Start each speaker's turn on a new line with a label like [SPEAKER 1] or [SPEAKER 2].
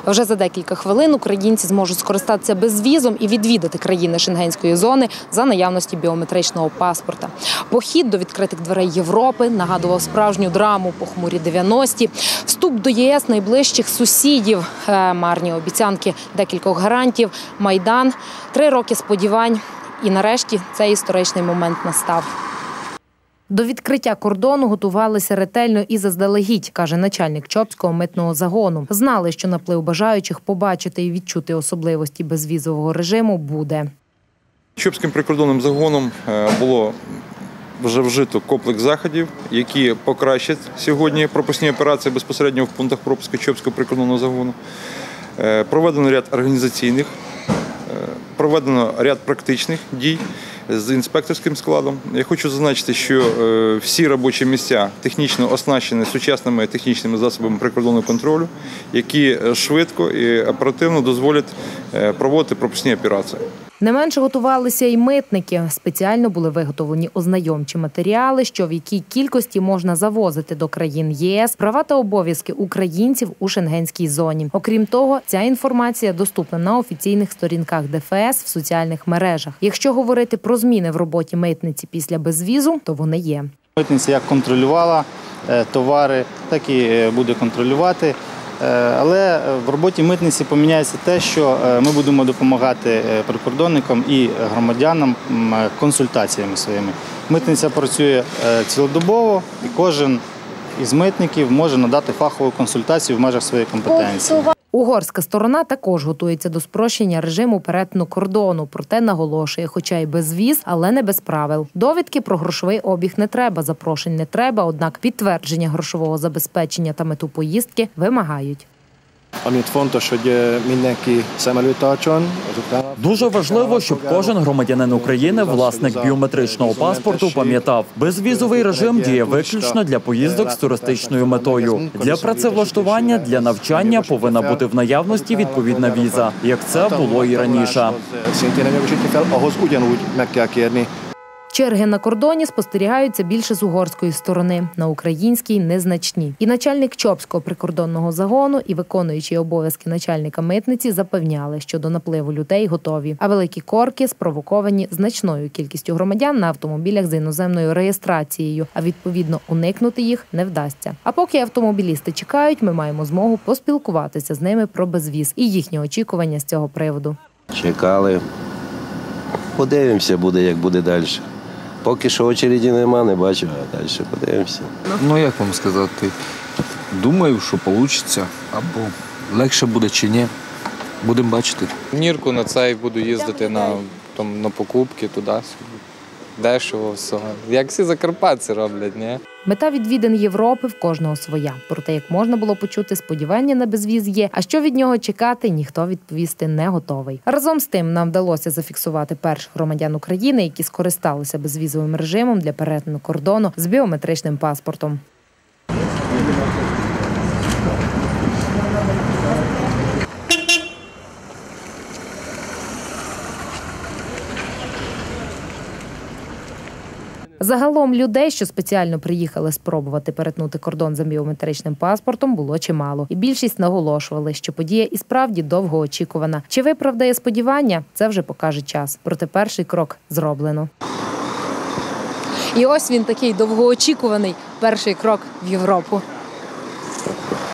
[SPEAKER 1] Вже за декілька хвилин українці зможуть скористатися безвізом і відвідати країни Шенгенської зони за наявності біометричного паспорта. Похід до відкритих дверей Європи нагадував справжню драму похмурі 90-ті. Вступ до ЄС найближчих сусідів, марні обіцянки декількох гарантів, Майдан, 3 роки сподівань. І нарешті цей історичний момент настав. До відкриття кордону готувалися ретельно і заздалегідь, каже начальник Чопського митного загону. Знали, що наплив бажаючих побачити і відчути особливості безвізового режиму буде.
[SPEAKER 2] Чопським прикордонним загоном було вже вжито комплекс заходів, які покращать сьогодні пропускні операції безпосередньо в пунктах пропуску Чопського прикордонного загону. Проведено ряд організаційних, проведено ряд практичних дій з інспекторським складом. Я хочу зазначити, що всі робочі місця технічно оснащені сучасними технічними засобами прикордонного контролю, які швидко і оперативно дозволять проводити пропускні операції.
[SPEAKER 1] Не менше готувалися і митники. Спеціально були виготовлені ознайомчі матеріали, що в якій кількості можна завозити до країн ЄС, права та обов'язки українців у шенгенській зоні. Окрім того, ця інформація доступна на офіційних сторінках ДФС в соціальних мережах. Якщо говорити про зміни в роботі митниці після безвізу, то вони є.
[SPEAKER 3] Митниця як контролювала товари, так і буде контролювати. Але в роботі митниці поміняється те, що ми будемо допомагати прикордонникам і громадянам консультаціями своїми. Митниця працює цілодобово і кожен із митників може надати фахову консультацію в межах своєї компетенції.
[SPEAKER 1] Угорська сторона також готується до спрощення режиму перетину кордону, проте наголошує, хоча й без віз, але не без правил. Довідки про грошовий обіг не треба, запрошень не треба, однак підтвердження грошового забезпечення та мету поїздки вимагають.
[SPEAKER 4] Дуже важливо, щоб кожен громадянин України, власник біометричного паспорту, пам'ятав, безвізовий режим діє виключно для поїздок з туристичною метою. Для працевлаштування, для навчання повинна бути в наявності відповідна віза, як це було і раніше.
[SPEAKER 1] Черги на кордоні спостерігаються більше з угорської сторони, на українській – незначні. І начальник Чопського прикордонного загону, і виконуючий обов'язки начальника митниці запевняли, що до напливу людей готові. А великі корки спровоковані значною кількістю громадян на автомобілях з іноземною реєстрацією, а відповідно уникнути їх не вдасться. А поки автомобілісти чекають, ми маємо змогу поспілкуватися з ними про безвіз і їхні очікування з цього приводу.
[SPEAKER 5] Чекали. Подивимося, буде, як буде далі. Поки що очереді нема, не бачу, а далі подивимося.
[SPEAKER 6] Ну, як вам сказати, думаю, що вийде, або легше буде чи ні, будемо бачити.
[SPEAKER 7] Нірку на цей буду їздити на покупки туди, дешево все. Як всі закарпатці роблять, ні?
[SPEAKER 1] Мета відвідин Європи в кожного своя. Проте, як можна було почути, сподівання на безвіз є, а що від нього чекати, ніхто відповісти не готовий. Разом з тим, нам вдалося зафіксувати перших громадян України, які скористалися безвізовим режимом для перетину кордону з біометричним паспортом. Загалом людей, що спеціально приїхали спробувати перетнути кордон за біометричним паспортом, було чимало. І більшість наголошували, що подія і справді довгоочікувана. Чи виправдає сподівання, це вже покаже час. Проте перший крок зроблено. І ось він такий довгоочікуваний перший крок в Європу.